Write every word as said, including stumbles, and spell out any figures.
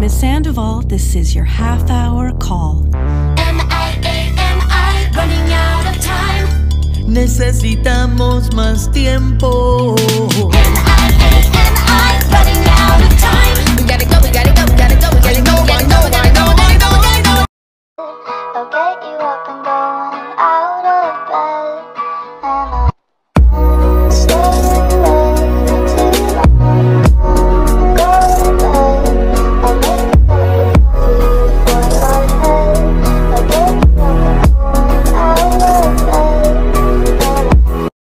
Miss Sandoval, this is your half-hour call. M I A M I, running out of time. Necesitamos más tiempo. M I A M I, running out of time.